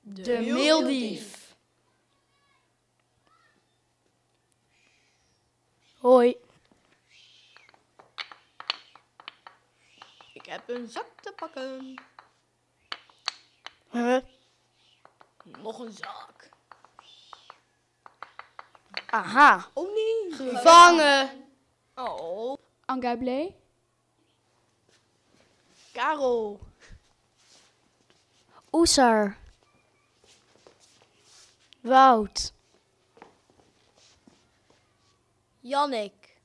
De meeldief. Hoi. Ik heb een zak te pakken. Nog een zak. Aha. Oh nee. Gevangen. Oh. Angablé. Karel. Oeser. Wout. Jannik.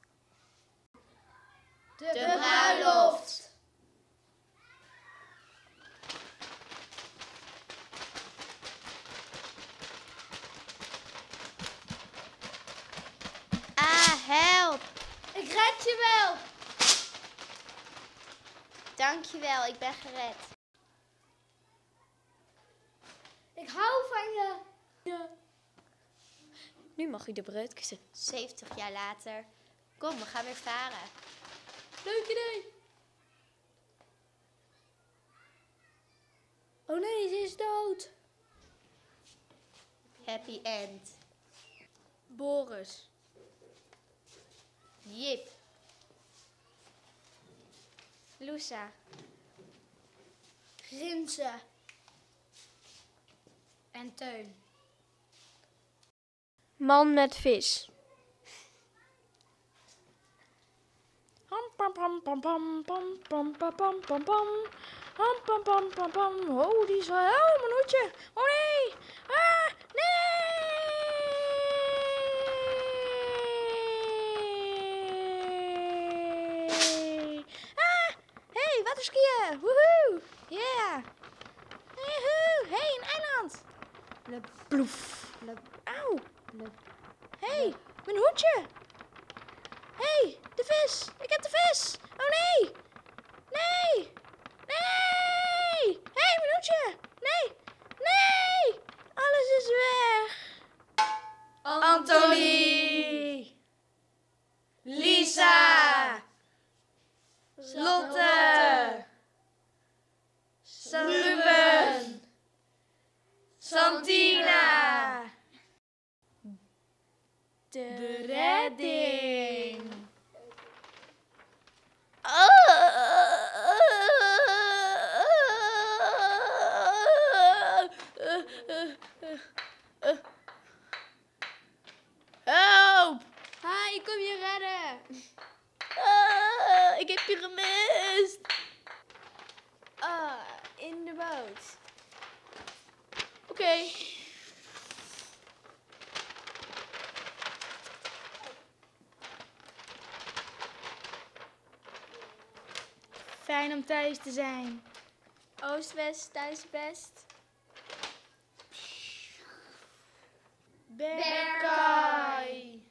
De bruiloft. Ah, help! Ik red je wel. Dankjewel, ik ben gered. Ik hou van je. Nu mag u de bruid kiezen. 70 jaar later. Kom, we gaan weer varen. Leuk idee. Oh nee, ze is dood. Happy end. Boris. Jip. Loesa. Rinse. En Teun. Man met vis. Pam pam pam pam pam pam pam pam pam pam. Pam pam pam pam pam. Oh, die is wel. Oh, mijn hoedje. Oh nee. Ah, nee. Ah, hey, waterskiën. Woehoe. Yeah. Woehoe. Hey, een eiland. Ploef. Auw. Hey, mijn hoedje. Hey, de vis. Ik heb de vis. Oh nee. Nee. Nee. Hey, mijn hoedje. Nee. Nee. Alles is weg. Antonie. Lisa. Lotte. Ruben. Santina. De redding. Help! Hi, ik kom je redden. Ik heb je gemist. In de boot. Oké. Fijn om thuis te zijn. Oost-West, thuis best. Berkay.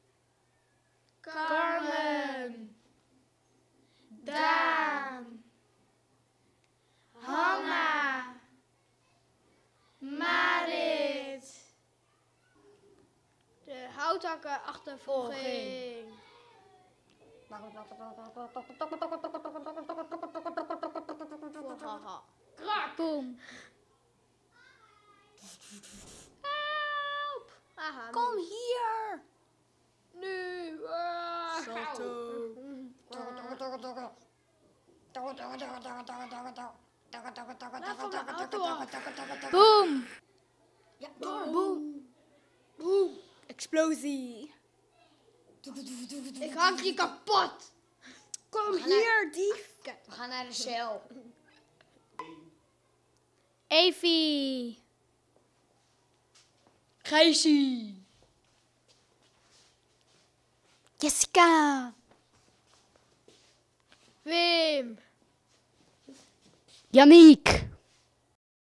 Carmen. Daan. Hanna. Marit. De houthakken achtervolging. Boom. Help! Aha, Kom hier. nu. Salto. Boom. Boom. Explosie. Ik hak je kapot. Kom hier, dief. Kijk, we gaan naar de cel. Evie. Gijsie. Jessica. Wim. Yannick.